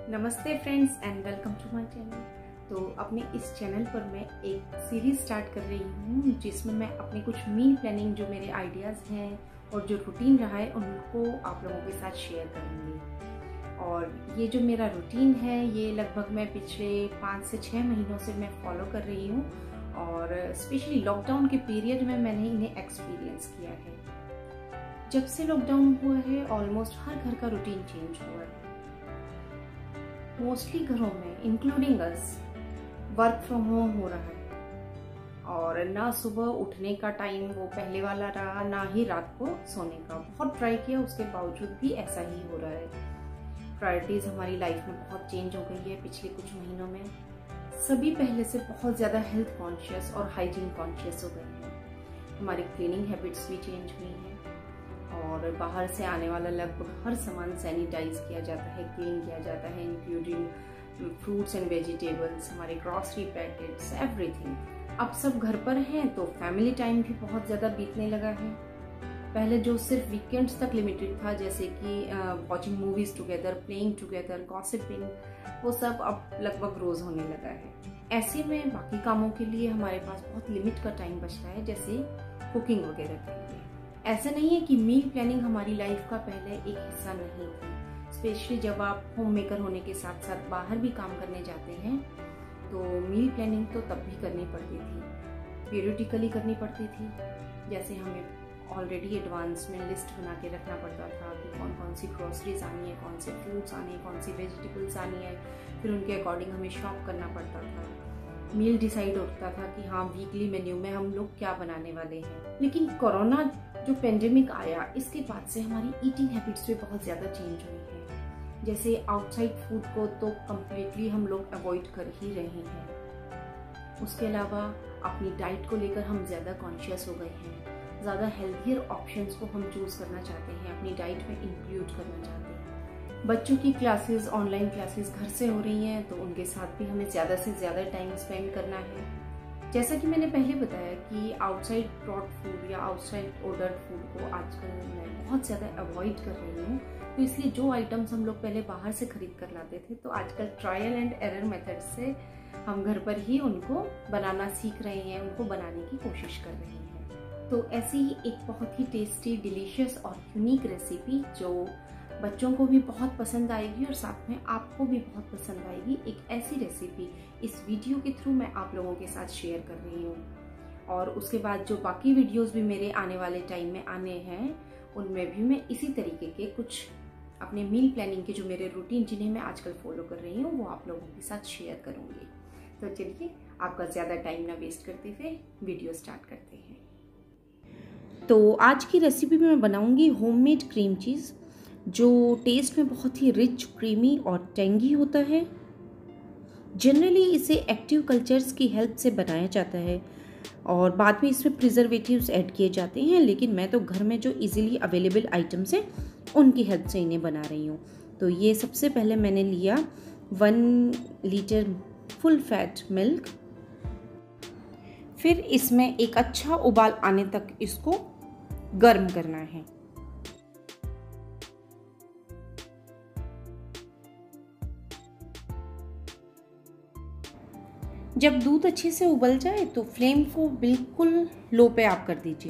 नमस्ते friends and welcome to my channel. तो अपने इस चैनल पर मैं एक सीरीज स्टार्ट कर रही हूँ जिसमें मैं अपने कुछ मील प्लानिंग जो मेरे आइडियाज़ हैं और जो रूटीन रहा है उनको आप लोगों के साथ शेयर करूँगी। और ये जो मेरा रूटीन है ये लगभग मैं पिछले 5 से 6 महीनों से मैं फॉलो कर रही हूँ और स्पेशली लॉकडाउन के पीरियड में मैंने इन्हें एक्सपीरियंस किया है। जब से लॉकडाउन हुआ है ऑलमोस्ट हर घर का रूटीन चेंज हुआ है। मोस्टली घरों में including us work from home हो रहा है और ना सुबह उठने का टाइम वो पहले वाला रहा, ना ही रात को सोने का। बहुत ट्राई किया, उसके बावजूद भी ऐसा ही हो रहा है। प्रायोरिटीज हमारी लाइफ में बहुत चेंज हो गई है पिछले कुछ महीनों में। सभी पहले से बहुत ज़्यादा हेल्थ कॉन्शियस और हाइजीन कॉन्शियस हो गए हैं। हमारी क्लीनिंग हैबिट्स भी चेंज हुई हैं और बाहर से आने वाला लगभग हर सामान सैनिटाइज किया जाता है, क्लीन किया जाता है, इंक्लूडिंग फ्रूट्स एंड वेजिटेबल्स, हमारे ग्रॉसरी पैकेट्स, एवरीथिंग। अब सब घर पर हैं तो फैमिली टाइम भी बहुत ज़्यादा बीतने लगा है। पहले जो सिर्फ वीकेंड्स तक लिमिटेड था, जैसे कि watching movies together, playing together, gossiping, वो सब अब लगभग रोज होने लगा है। ऐसे में बाकी कामों के लिए हमारे पास बहुत लिमिट का टाइम बचता है, जैसे कुकिंग वगैरह के लिए। ऐसा नहीं है कि मील प्लानिंग हमारी लाइफ का पहले एक हिस्सा नहीं थी। स्पेशली जब आप होम मेकर होने के साथ साथ बाहर भी काम करने जाते हैं तो मील प्लानिंग तो तब भी करनी पड़ती थी, पीरियडिकली करनी पड़ती थी। जैसे हमें ऑलरेडी एडवांस में लिस्ट बना के रखना पड़ता था कि कौन कौन सी ग्रोसरीज आनी है, कौन से फ्रूट्स आने हैं, कौन सी वेजिटेबल्स आनी है। फिर उनके अकॉर्डिंग हमें शॉप करना पड़ता था। मील डिसाइड होता था कि हाँ, वीकली मेन्यू में हम लोग क्या बनाने वाले हैं। लेकिन कोरोना जो पेंडेमिक आया, इसके बाद से हमारी ईटिंग हैबिट्स भी बहुत ज़्यादा चेंज हुई है। जैसे आउटसाइड फूड को तो कम्प्लीटली हम लोग अवॉइड कर ही रहे हैं। उसके अलावा अपनी डाइट को लेकर हम ज़्यादा कॉन्शियस हो गए हैं। ज़्यादा हेल्थियर ऑप्शंस को हम चूज़ करना चाहते हैं, अपनी डाइट में इंक्लूड करना चाहते हैं। बच्चों की क्लासेस, ऑनलाइन क्लासेस घर से हो रही हैं तो उनके साथ भी हमें ज़्यादा से ज़्यादा टाइम स्पेंड करना है। जैसा कि मैंने पहले बताया कि आउटसाइड ब्रॉड फूड या आउटसाइड ऑर्डर्ड फूड को आजकल मैं बहुत ज़्यादा अवॉइड कर रही हूँ। तो इसलिए जो आइटम्स हम लोग पहले बाहर से खरीद कर लाते थे तो आजकल ट्रायल एंड एरर मेथड से हम घर पर ही उनको बनाना सीख रहे हैं, उनको बनाने की कोशिश कर रहे हैं। तो ऐसी ही एक बहुत ही टेस्टी, डिलीशियस और यूनिक रेसिपी जो बच्चों को भी बहुत पसंद आएगी और साथ में आपको भी बहुत पसंद आएगी, एक ऐसी रेसिपी इस वीडियो के थ्रू मैं आप लोगों के साथ शेयर कर रही हूँ। और उसके बाद जो बाकी वीडियोस भी मेरे आने वाले टाइम में आने हैं उनमें भी मैं इसी तरीके के कुछ अपने मील प्लानिंग के जो मेरे रूटीन जिन्हें मैं आजकल फॉलो कर रही हूँ वो आप लोगों के साथ शेयर करूँगी। तो चलिए आपका ज़्यादा टाइम ना वेस्ट करते हुए वीडियो स्टार्ट करते हैं। तो आज की रेसिपी में मैं बनाऊँगी होममेड क्रीम चीज़, जो टेस्ट में बहुत ही रिच, क्रीमी और टेंगी होता है। जनरली इसे एक्टिव कल्चर्स की हेल्प से बनाया जाता है और बाद में इसमें प्रिजर्वेटिव्स ऐड किए जाते हैं, लेकिन मैं तो घर में जो इजीली अवेलेबल आइटम्स हैं उनकी हेल्प से इन्हें बना रही हूँ। तो ये सबसे पहले मैंने लिया 1 लीटर फुल फैट मिल्क। फिर इसमें एक अच्छा उबाल आने तक इसको गर्म करना है। जब दूध अच्छे से उबल जाए तो फ्लेम को बिल्कुल लो पे आप कर दीजिए।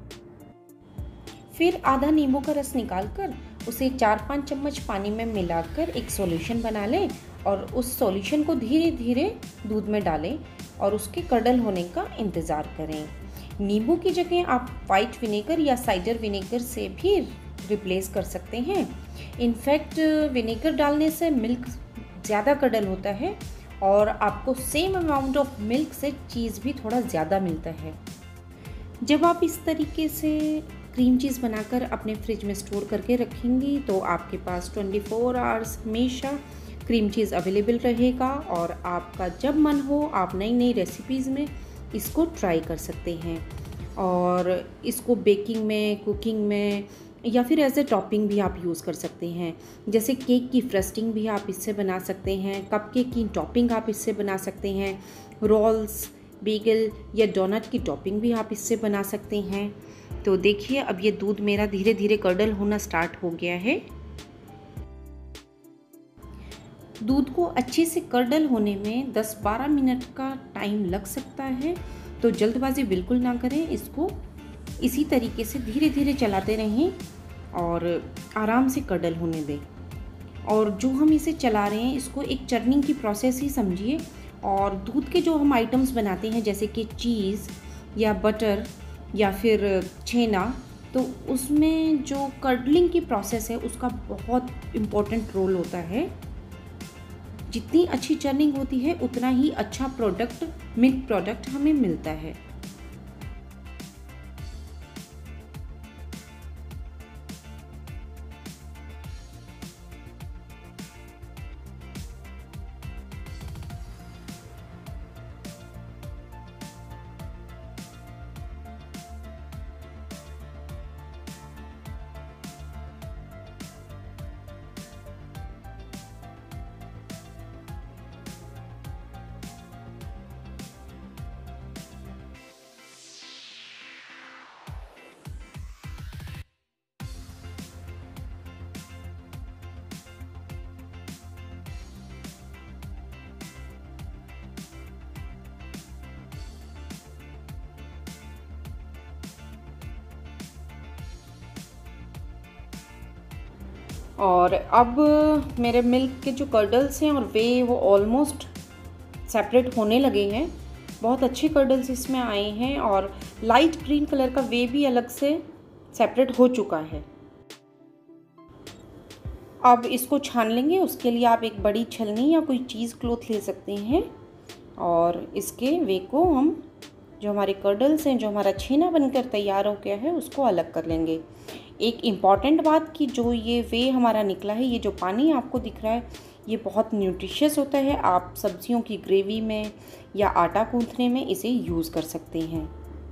फिर आधा नींबू का रस निकालकर उसे 4-5 चम्मच पानी में मिलाकर एक सॉल्यूशन बना लें और उस सॉल्यूशन को धीरे धीरे दूध में डालें और उसके कडल होने का इंतज़ार करें। नींबू की जगह आप वाइट विनेगर या साइडर विनेगर से भी रिप्लेस कर सकते हैं। इनफैक्ट विनेगर डालने से मिल्क ज़्यादा कडल होता है और आपको सेम अमाउंट ऑफ मिल्क से चीज़ भी थोड़ा ज़्यादा मिलता है। जब आप इस तरीके से क्रीम चीज़ बनाकर अपने फ्रिज में स्टोर करके रखेंगी तो आपके पास 24 आवर्स हमेशा क्रीम चीज़ अवेलेबल रहेगा और आपका जब मन हो आप नई नई रेसिपीज़ में इसको ट्राई कर सकते हैं। और इसको बेकिंग में, कुकिंग में या फिर एज ए टॉपिंग भी आप यूज़ कर सकते हैं। जैसे केक की फ्रस्टिंग भी आप इससे बना सकते हैं, कपकेक की टॉपिंग आप इससे बना सकते हैं, रोल्स, बेगल या डोनट की टॉपिंग भी आप इससे बना सकते हैं। तो देखिए अब ये दूध मेरा धीरे धीरे कडल होना स्टार्ट हो गया है। दूध को अच्छे से कर्डल होने में 10-12 मिनट का टाइम लग सकता है, तो जल्दबाजी बिल्कुल ना करें। इसको इसी तरीके से धीरे धीरे चलाते रहें और आराम से कर्डल होने दें। और जो हम इसे चला रहे हैं इसको एक चर्निंग की प्रोसेस ही समझिए। और दूध के जो हम आइटम्स बनाते हैं जैसे कि चीज़ या बटर या फिर छेना, तो उसमें जो कर्डलिंग की प्रोसेस है उसका बहुत इम्पोर्टेंट रोल होता है। जितनी अच्छी चर्निंग होती है उतना ही अच्छा प्रोडक्ट, मिल्क प्रोडक्ट हमें मिलता है। और अब मेरे मिल्क के जो कर्डल्स हैं और वो ऑलमोस्ट सेपरेट होने लगे हैं। बहुत अच्छे कर्डल्स इसमें आए हैं और लाइट ग्रीन कलर का भी अलग से सेपरेट हो चुका है। अब इसको छान लेंगे। उसके लिए आप एक बड़ी छलनी या कोई चीज़ क्लॉथ ले सकते हैं और इसके को हम जो हमारे कर्डल्स हैं, जो हमारा छेना बनकर तैयार हो गया है, उसको अलग कर लेंगे। एक इम्पॉर्टेंट बात कि जो ये हमारा निकला है, ये जो पानी आपको दिख रहा है, ये बहुत न्यूट्रिशियस होता है। आप सब्जियों की ग्रेवी में या आटा गूंथने में इसे यूज़ कर सकते हैं।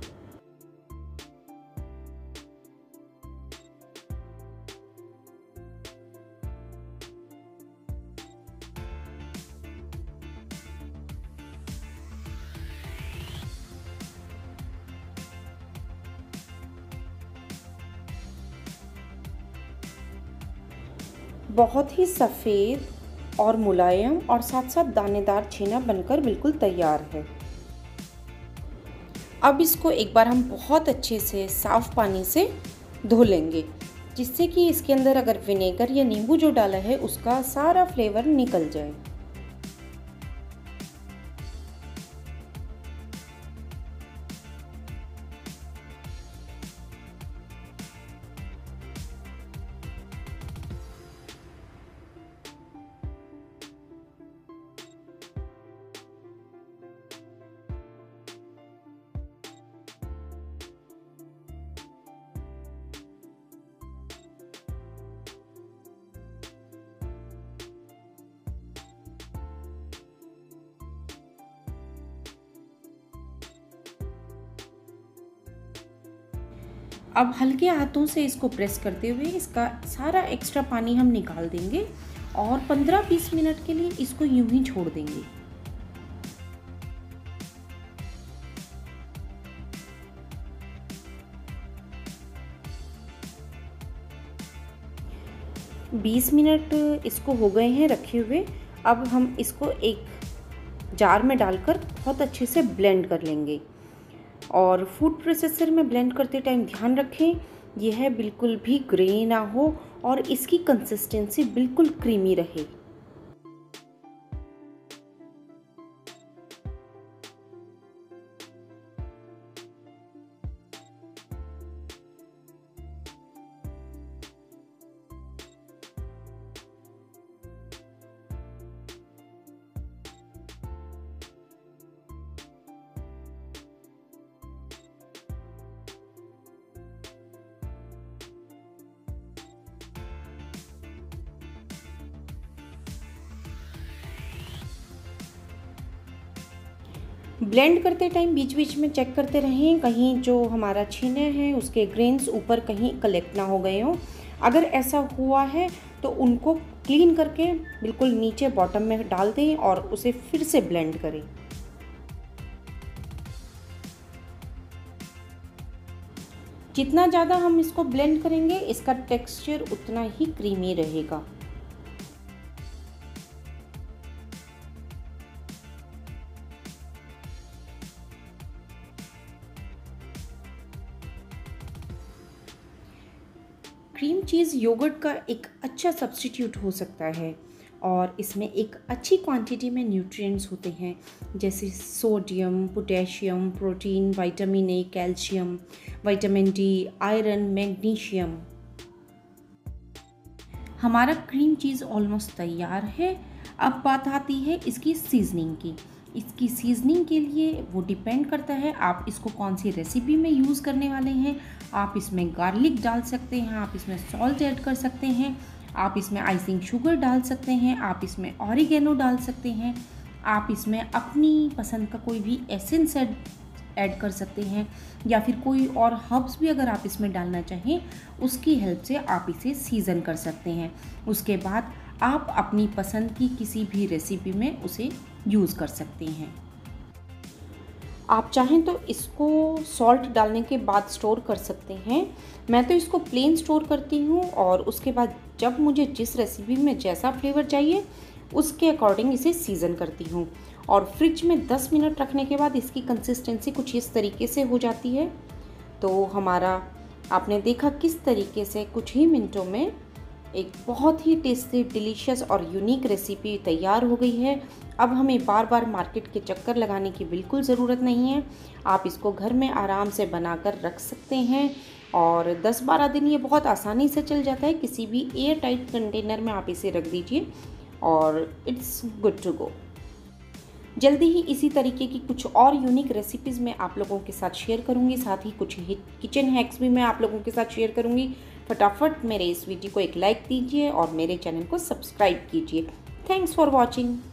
बहुत ही सफ़ेद और मुलायम और साथ साथ दानेदार छेना बनकर बिल्कुल तैयार है। अब इसको एक बार हम बहुत अच्छे से साफ़ पानी से धो लेंगे, जिससे कि इसके अंदर अगर विनेगर या नींबू जो डाला है उसका सारा फ्लेवर निकल जाए। अब हल्के हाथों से इसको प्रेस करते हुए इसका सारा एक्स्ट्रा पानी हम निकाल देंगे और 15-20 मिनट के लिए इसको यूं ही छोड़ देंगे। बीस मिनट इसको हो गए हैं रखे हुए। अब हम इसको एक जार में डालकर बहुत अच्छे से ब्लेंड कर लेंगे। और फूड प्रोसेसर में ब्लेंड करते टाइम ध्यान रखें यह बिल्कुल भी ग्रे ना हो और इसकी कंसिस्टेंसी बिल्कुल क्रीमी रहे। ब्लेंड करते टाइम बीच बीच में चेक करते रहें कहीं जो हमारा छेना है उसके ग्रेन्स ऊपर कहीं कलेक्ट ना हो गए हों। अगर ऐसा हुआ है तो उनको क्लीन करके बिल्कुल नीचे बॉटम में डाल दें और उसे फिर से ब्लेंड करें। जितना ज़्यादा हम इसको ब्लेंड करेंगे इसका टेक्सचर उतना ही क्रीमी रहेगा। क्रीम चीज़ योगर्ट का एक अच्छा सब्स्टिट्यूट हो सकता है और इसमें एक अच्छी क्वांटिटी में न्यूट्रिएंट्स होते हैं, जैसे sodium, potassium, protein, vitamin A, calcium, vitamin D, iron, magnesium. हमारा क्रीम चीज़ ऑलमोस्ट तैयार है। अब बात आती है इसकी सीजनिंग की। इसकी सीजनिंग के लिए वो डिपेंड करता है आप इसको कौन सी रेसिपी में यूज़ करने वाले हैं। आप इसमें गार्लिक डाल सकते हैं, आप इसमें सॉल्ट ऐड कर सकते हैं, आप इसमें आइसिंग शुगर डाल सकते हैं, आप इसमें ऑरिगेनो डाल सकते हैं, आप इसमें अपनी पसंद का कोई भी एसेंस ऐड कर सकते हैं, या फिर कोई और हर्ब्स भी अगर आप इसमें डालना चाहें उसकी हेल्प से आप इसे सीज़न कर सकते हैं। उसके बाद आप अपनी पसंद की किसी भी रेसिपी में उसे यूज़ कर सकते हैं। आप चाहें तो इसको सॉल्ट डालने के बाद स्टोर कर सकते हैं। मैं तो इसको प्लेन स्टोर करती हूँ और उसके बाद जब मुझे जिस रेसिपी में जैसा फ्लेवर चाहिए उसके अकॉर्डिंग इसे सीज़न करती हूँ। और फ्रिज में 10 मिनट रखने के बाद इसकी कंसिस्टेंसी कुछ इस तरीके से हो जाती है। तो हमारा आपने देखा किस तरीके से कुछ ही मिनटों में एक बहुत ही टेस्टी, डिलीशियस और यूनिक रेसिपी तैयार हो गई है। अब हमें बार बार मार्केट के चक्कर लगाने की बिल्कुल ज़रूरत नहीं है। आप इसको घर में आराम से बनाकर रख सकते हैं और 10-12 दिन ये बहुत आसानी से चल जाता है। किसी भी एयर टाइट कंटेनर में आप इसे रख दीजिए और इट्स गुड टू गो। जल्दी ही इसी तरीके की कुछ और यूनिक रेसिपीज़ मैं आप लोगों के साथ शेयर करूंगी, साथ ही कुछ किचन हैक्स भी मैं आप लोगों के साथ शेयर करूंगी। फटाफट मेरे इस वीडियो को एक लाइक दीजिए और मेरे चैनल को सब्सक्राइब कीजिए। Thanks for watching.